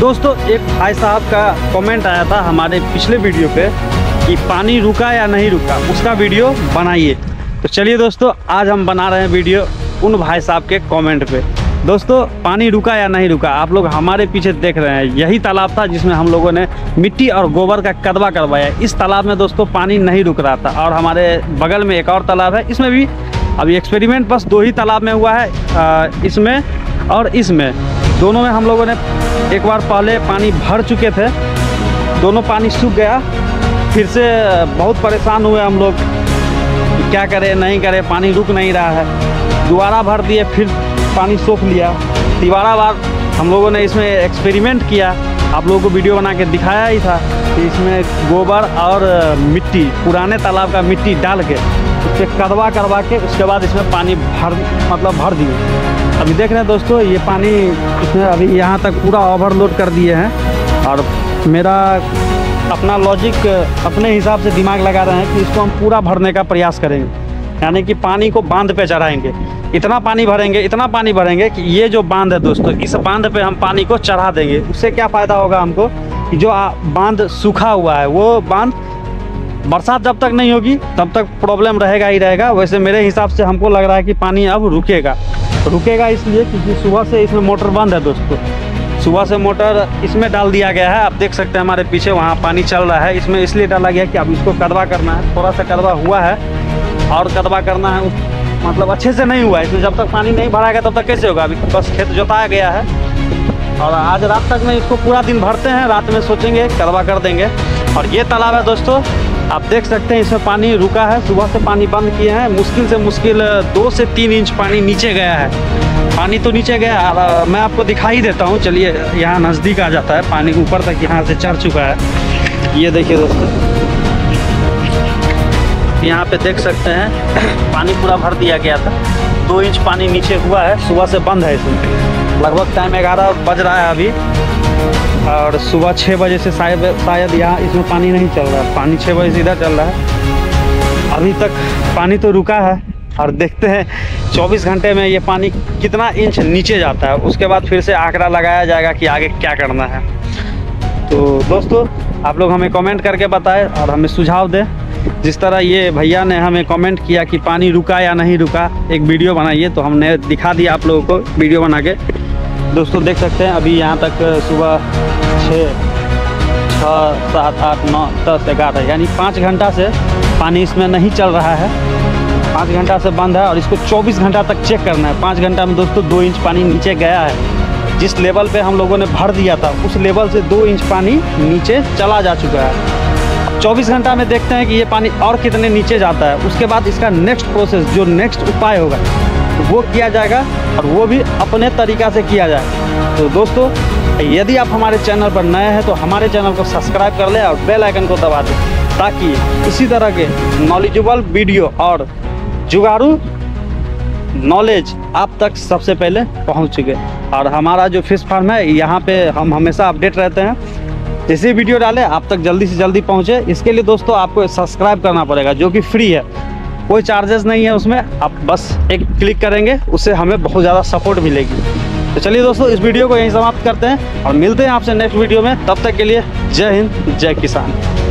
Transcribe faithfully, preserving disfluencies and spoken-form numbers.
दोस्तों एक भाई साहब का कमेंट आया था हमारे पिछले वीडियो पे कि पानी रुका या नहीं रुका, उसका वीडियो बनाइए। तो चलिए दोस्तों, आज हम बना रहे हैं वीडियो उन भाई साहब के कमेंट पे। दोस्तों पानी रुका या नहीं रुका, आप लोग हमारे पीछे देख रहे हैं, यही तालाब था जिसमें हम लोगों ने मिट्टी और गोबर का कदवा करवाया। इस तालाब में दोस्तों पानी नहीं रुक रहा था। और हमारे बगल में एक और तालाब है, इसमें भी अभी एक्सपेरिमेंट बस दो ही तालाब में हुआ है, इसमें और इसमें। दोनों में हम लोगों ने एक बार पहले पानी भर चुके थे, दोनों पानी सूख गया। फिर से बहुत परेशान हुए हम लोग, क्या करें नहीं करें, पानी रुक नहीं रहा है। दोबारा भर दिए, फिर पानी सोख लिया। तीसरा बार हम लोगों ने इसमें एक्सपेरिमेंट किया, आप लोगों को वीडियो बना के दिखाया ही था कि इसमें गोबर और मिट्टी, पुराने तालाब का मिट्टी डाल के उस पर कदवा करवा के उसके बाद इसमें पानी भर मतलब भर दिए। अभी देख रहे हैं दोस्तों, ये पानी इसमें अभी यहाँ तक पूरा ओवरलोड कर दिए हैं। और मेरा अपना लॉजिक अपने हिसाब से दिमाग लगा रहे हैं कि इसको हम पूरा भरने का प्रयास करेंगे, यानी कि पानी को बांध पे चढ़ाएंगे। इतना पानी भरेंगे इतना पानी भरेंगे कि ये जो बांध है दोस्तों, इस बांध पे हम पानी को चढ़ा देंगे। उससे क्या फ़ायदा होगा हमको कि जो बांध सूखा हुआ है वो बांध बरसात जब तक नहीं होगी तब तक प्रॉब्लम रहेगा ही रहेगा। वैसे मेरे हिसाब से हमको लग रहा है कि पानी अब रुकेगा रुकेगा इसलिए क्योंकि सुबह से इसमें मोटर बंद है दोस्तों। सुबह से मोटर इसमें डाल दिया गया है, आप देख सकते हैं हमारे पीछे वहाँ पानी चल रहा है। इसमें इसलिए डाला गया कि अब इसको कदवा करना है, थोड़ा सा कदवा हुआ है और कदवा करना है, मतलब अच्छे से नहीं हुआ है। इसमें जब तक पानी नहीं भराएगा तब तक कैसे होगा। अभी बस खेत जोताया गया है और आज रात तक में इसको पूरा दिन भरते हैं, रात में सोचेंगे कदवा कर देंगे। और ये तालाब है दोस्तों, आप देख सकते हैं इसमें पानी रुका है, सुबह से पानी बंद किए हैं। मुश्किल से मुश्किल दो से तीन इंच पानी नीचे गया है। पानी तो नीचे गया, मैं आपको दिखाई देता हूँ, चलिए यहाँ नज़दीक आ जाता है। पानी ऊपर तक यहाँ से चढ़ चुका है, ये देखिए दोस्तों, यहाँ पे देख सकते हैं पानी पूरा भर दिया गया था। दो इंच पानी नीचे हुआ है, सुबह से बंद है इसमें। लगभग टाइम ग्यारह बज रहा है अभी और सुबह छः बजे से शायद शायद यहाँ इसमें पानी नहीं चल रहा है। पानी छः बजे से इधर चल रहा है, अभी तक पानी तो रुका है। और देखते हैं चौबीस घंटे में ये पानी कितना इंच नीचे जाता है, उसके बाद फिर से आंकड़ा लगाया जाएगा कि आगे क्या करना है। तो दोस्तों आप लोग हमें कमेंट करके बताएं और हमें सुझाव दें। जिस तरह ये भैया ने हमें कमेंट किया कि पानी रुका या नहीं रुका, एक वीडियो बनाइए, तो हमने दिखा दिया आप लोगों को वीडियो बना के। दोस्तों देख सकते हैं अभी यहाँ तक सुबह छः छः सात आठ नौ दस ग्यारह यानी पाँच घंटा से पानी इसमें नहीं चल रहा है। पाँच घंटा से बंद है और इसको चौबीस घंटा तक चेक करना है। पाँच घंटा में दोस्तों दो इंच पानी नीचे गया है। जिस लेवल पे हम लोगों ने भर दिया था उस लेवल से दो इंच पानी नीचे चला जा चुका है। चौबीस घंटा में देखते हैं कि ये पानी और कितने नीचे जाता है। उसके बाद इसका नेक्स्ट प्रोसेस, जो नेक्स्ट उपाय होगा वो किया जाएगा और वो भी अपने तरीक़ा से किया जाएगा। तो दोस्तों यदि आप हमारे चैनल पर नए हैं तो हमारे चैनल को सब्सक्राइब कर लें और बेल आइकन को दबा दें, ताकि इसी तरह के नॉलेजेबल वीडियो और जुगाड़ू नॉलेज आप तक सबसे पहले पहुंच सके। और हमारा जो फिश फार्म है यहाँ पे हम हमेशा अपडेट रहते हैं, जैसे वीडियो डालें आप तक जल्दी से जल्दी पहुँचे। इसके लिए दोस्तों आपको सब्सक्राइब करना पड़ेगा, जो कि फ्री है, कोई चार्जेस नहीं है उसमें। आप बस एक क्लिक करेंगे, उससे हमें बहुत ज़्यादा सपोर्ट मिलेगी। तो चलिए दोस्तों इस वीडियो को यहीं समाप्त करते हैं और मिलते हैं आपसे नेक्स्ट वीडियो में। तब तक के लिए जय हिंद, जय किसान।